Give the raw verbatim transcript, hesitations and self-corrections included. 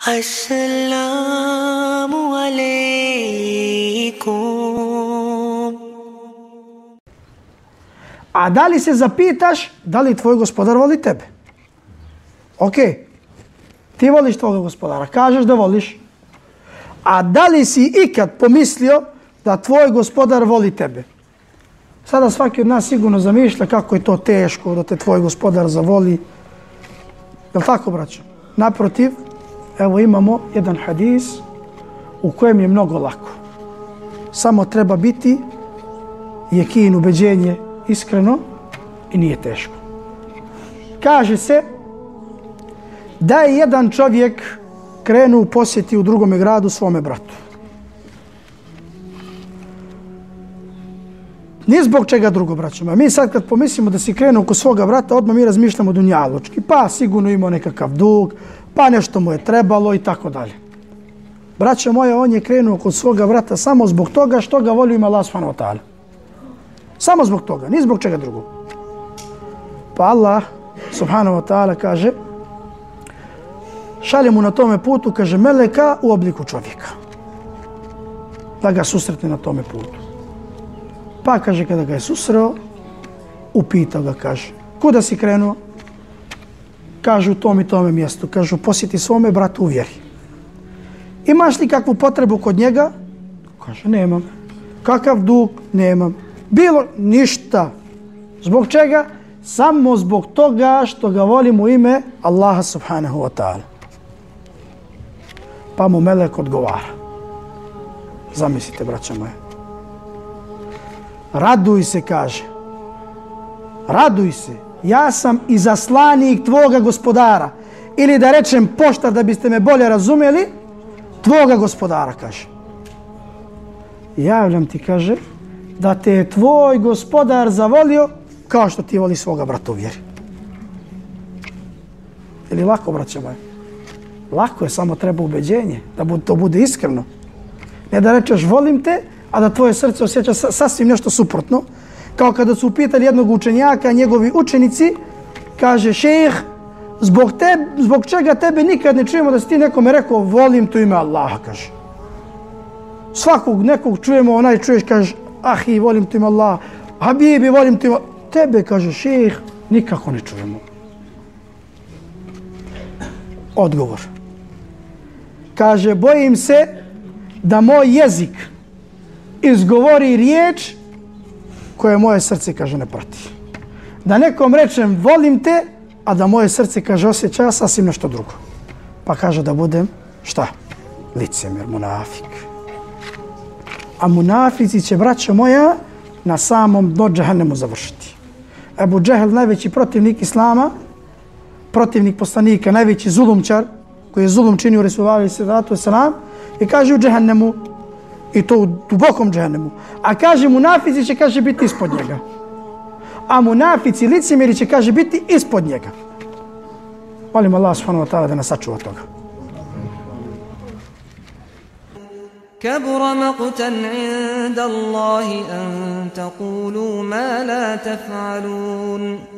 Assalamu alaikum. A da li se zapitaš da li tvoj gospodar voli tebe? Ok, ti voliš tvoga gospodara, kažeš da voliš. A da li si ikad pomislio da tvoj gospodar voli tebe? Sada svaki od nas sigurno zamišlja kako je to teško da te tvoj gospodar zavoli. Jel' tako, braćo? Naprotiv, evo imamo jedan hadis u kojem je mnogo lako. Samo treba biti jekin, ubeđenje, iskreno i nije teško. Kaže se da je jedan čovjek krenuo u posjeti u drugome gradu svome bratu. Nije zbog čega drugo, braćo. Mi sad kad pomislimo da si krenuo kod svoga brata, odmah mi razmišljamo dunjalučki. Pa sigurno imao nekakav dug, pa nešto mu je trebalo i tako dalje. Braćo moja, on je krenuo kod svoga brata samo zbog toga što ga voli ima Allah subhanahu wa ta'ala. Samo zbog toga, ni zbog čega drugog. Pa Allah subhanahu wa ta'ala kaže, šalje mu na tome putu, kaže, meleka u obliku čovjeka. Da ga susretne na tome putu. Pa kaže, kada ga je susreo, upitao ga, kaže, kuda si krenuo? Kaže, u tom i tome mjestu. Kaže, posjeti svome bratu u vjeri. Imaš li kakvu potrebu kod njega? Kaže, nemam. Kakav dug? Nemam. Bilo ništa. Zbog čega? Samo zbog toga što ga volim u ime Allaha subhanahu wa ta'ala. Pa mu melek odgovara. Zamislite, braća moja. Raduj se, kaže. Raduj se. Ja sam izaslanik tvoga gospodara. Ili da rečem poštar da biste me bolje razumjeli, tvoga gospodara, kaže. Javljam ti, kaže, da te je tvoj gospodar zavolio kao što ti voli svoga brata u vjeri. Je li lako, braća moja? Lako je, samo treba ubeđenje, da to bude iskreno. Ne da rečeš volim te, a da tvoje srce osjeća sasvim nešto suprotno. Kao kada su upitali jednog učenjaka, njegovi učenici, kaže, šejh, zbog, te, zbog čega tebe nikad ne čujemo da si ti nekome rekao volim tu ime Allaha, kaže. Svakog nekog čujemo, onaj čuješ, kaže, ahi, volim tu ime Allaha, habibi, volim tu ime Allaha. Tebe, kaže, šejh, nikako ne čujemo. Odgovor. Kaže, bojim se da moj jezik izgovori riječ koje moje srce, kaže, ne prati. Da nekom rečem volim te, a da moje srce, kaže, osjeća sasvim nešto drugo. Pa kaže da budem, šta? Licemjer, munafik. A munafici će, braćo moja, na samom dnu džehennemu završiti. Ebu Džehel, najveći protivnik Islama, protivnik poslanika, najveći zulumčar, koji je zulum činio Resulullahi sallallahu alejhi ve sellem, i kaže u džehennemu, i to u dubokom džehennemu. A kaže munafici će, kaže, biti ispod njega. A munafici, licemjeri će, kaže, biti ispod njega. Molim Allah subhanahu wa ta'ala da nas sačuva toga. كبر مقتا عند الله أن تقولوا ما لا تفعلون